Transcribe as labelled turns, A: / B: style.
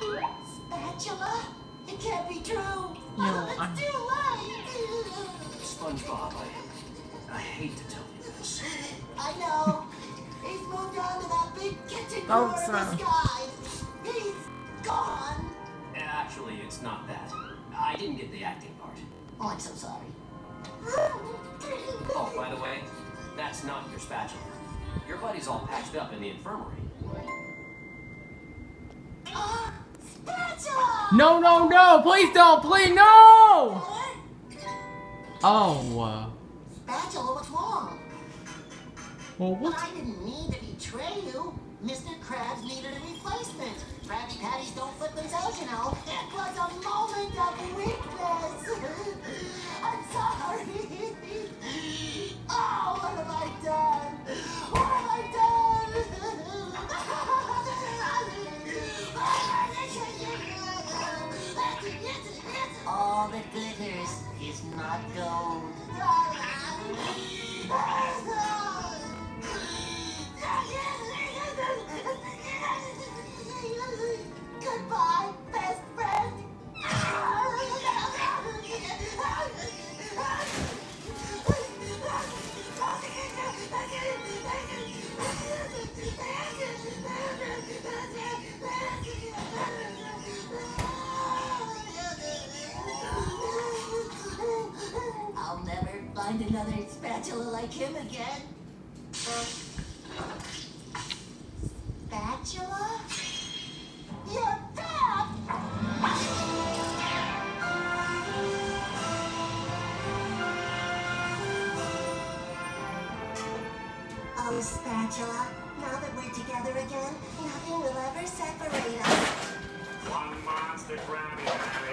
A: Spatula? It can't be true.
B: No,
A: It's too late.
C: SpongeBob, I hate to tell you this.
A: I know. He's moved on to that big kitchen
B: Oh,
A: door in
B: son.
A: the sky. He's gone.
C: Actually, it's not that. I didn't get the acting part.
A: Oh, I'm so sorry.
C: Oh, by the way, that's not your spatula. Your buddy's all patched up in the infirmary.
A: Spatula!
B: No, no, no! Please don't! Please, no! Oh.
A: Spatula, what's wrong?
B: Well,
A: But
B: what?
A: I didn't mean to betray you. Mr. Krabs needed a replacement. Krabby Patties don't flip themselves, you know. It was a moment of weakness. I'm sorry. Oh, what have I done? What have I done? All that glitters is not gold. Goodbye, best friend. I'll never find another spatula like him again. Spatula? You're back! Oh, Spatula, now that we're together again, nothing will ever separate us.
D: One monster Krabby Patty.